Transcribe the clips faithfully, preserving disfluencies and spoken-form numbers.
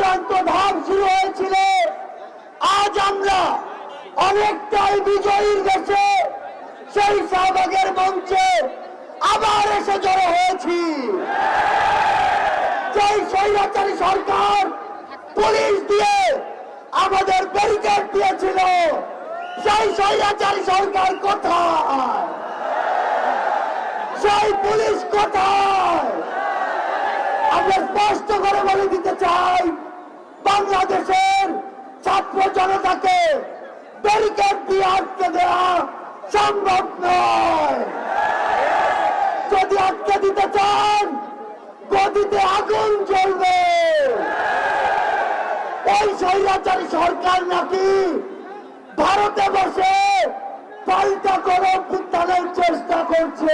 চূড়ান্ত ধাপ শুরু হয়েছিল, আজ আমরা অনেকটাই বিজয়ীর দেশে সেই শাহবাগের মঞ্চে আবার এসে জড়ো হয়েছি। যেই স্বৈরাচারী সরকার পুলিশ দিয়ে আমাদের ব্যারিকেড দিয়েছিল, সেই স্বৈরাচারী সরকার কোথায়? সেই পুলিশ কোথায়? আমরা স্পষ্ট করে বলে দিতে চাই, বাংলাদেশের ছাত্র জনতাকে ব্যারিকেড দিয়ে আটকে দেওয়া সম্ভব নয়। যদি আটকে দিতে চান, গদিতে আগুন জ্বলবে। ওই স্বৈরাচারী সরকার নাকি ভারতে বসে পাল্টা করে উত্থানের চেষ্টা করছে।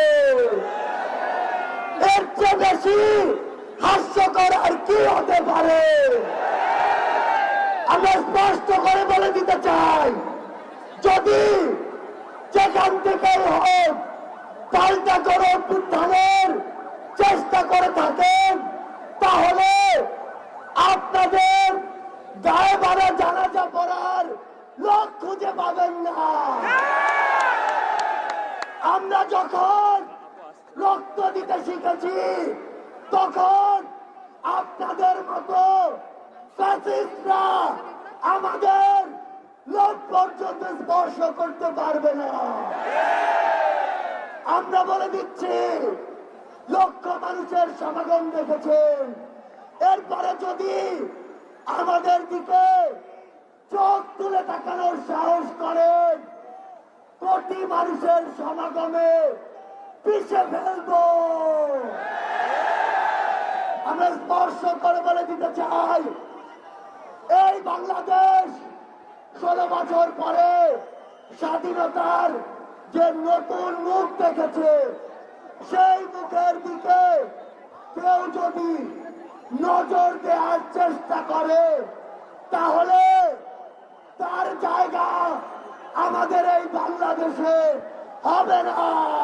এর চেয়ে বেশি হাস্যকর আর কি হতে পারে? আমরা স্পষ্ট করে বলে দিতে চাই, যদি যেখান থেকে হোক পাল্টা করে উত্থানের চেষ্টা করে থাকেন, তাহলে আপনাদের গায়ে বাড়া জানাজা পড়ার লোক খুঁজে পাবেন না। আমরা যখন রক্ত দিতে শিখেছি, তখন আপনাদের মতো ফ্যাসিস্টরা আমাদের লোক পর্যন্ত স্পর্শ করতে পারবে না। আমরা বলে দিচ্ছি, লক্ষ মানুষের সমাগম দেখেছেন, এরপরে যদি আমাদের দিকে চোখ তুলে তাকানোর সাহস করেন, কোটি মানুষের সমাগমে পিছে ফেলব। আমরা স্পর্শ করে বলে দিতে চাই, এই বাংলাদেশ ষোলো বছর পরে স্বাধীনতার যে নতুন মুখ দেখেছে, সেই মুখের দিকে কেউ যদি নজর দেওয়ার চেষ্টা করে, তাহলে তার জায়গা আমাদের এই বাংলাদেশে হবে না।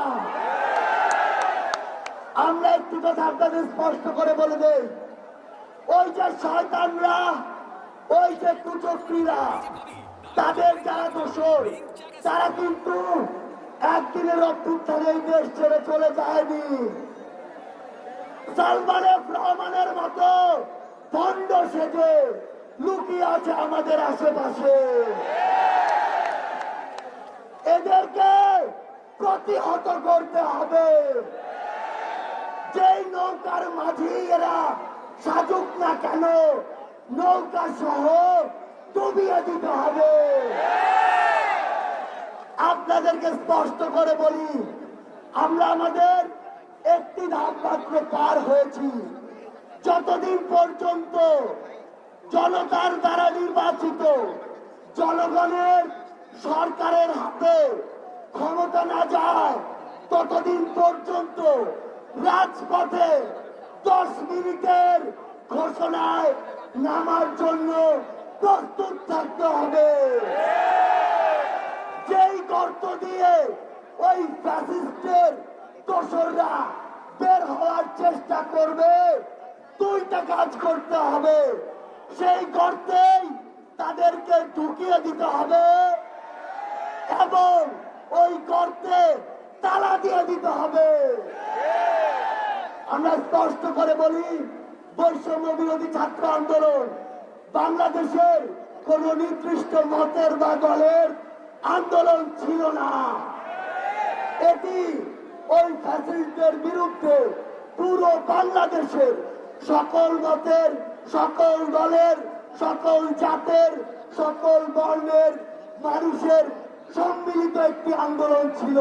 আমরা একটু কথা আপনাদের স্পষ্ট করে বলে দেই, ওই যে শয়তানরা, ওই যে কুচক্রীরা, তাদের যারা দোষর, তারা কিন্তু একদিনের অভ্যুত্থানে এই দেশ ছেড়ে চলে যায়নি। সালমান এফ রহমানের মতো ভণ্ড সেজে লুকিয়ে আছে আমাদের আশেপাশে। এদেরকে প্রতিহত করতে হবে। যেই নৌকার মাঝি এরা সাজুক না কেন, নৌকা সহ ডুবিয়ে দিতে হবে। আপনাদেরকে স্পষ্ট করে বলি, আমরা আমাদের একটি ধাপ মাত্র পার হয়েছি। যতদিন পর্যন্ত জনতার দ্বারা নির্বাচিত জনগণের সরকারের হাতে ক্ষমতা না যায়, ততদিন পর্যন্ত রাজপথে দশ মিনিটের ঘোষণায় নামার জন্য প্রস্তুত থাকতে হবে। যেই গর্ত দিয়ে ওই ফ্যাসিস্টের দোসররা বের হওয়ার চেষ্টা করবে, দুইটা কাজ করতে হবে। সেই গর্তেই তাদেরকে ঢুকিয়ে দিতে হবে এবং ওই গর্তে তালা দিয়ে দিতে হবে। আমরা স্পষ্ট করে বলি, বৈষম্য বিরোধী ছাত্র আন্দোলন বাংলাদেশের কোন নির্দিষ্ট মতের বা দলের আন্দোলন ছিল না। এটি ওই ফ্যাসিস্টদের বিরুদ্ধে পুরো বাংলাদেশের সকল মতের, সকল দলের, সকল জাতের, সকল বর্ণের মানুষের সম্মিলিত একটি আন্দোলন ছিল।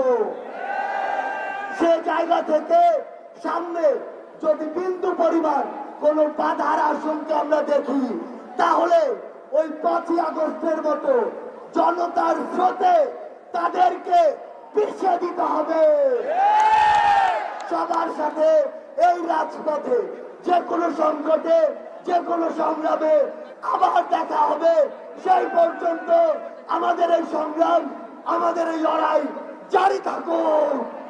সে জায়গা থেকে সামনে যদি বিন্দু পরিমাণ কোন বাধার আশঙ্কা আমরা দেখি, তাহলে ওই পাঁচই আগস্টের মতো জনতার স্রোতে তাদেরকে পিছিয়ে দিতে হবে। সবার সাথে এই রাজপথে যে কোনো সংকটে, যে কোনো সংগ্রামে আবার দেখা হবে। সেই পর্যন্ত আমাদের এই সংগ্রাম, আমাদের এই লড়াই জারি থাকুক।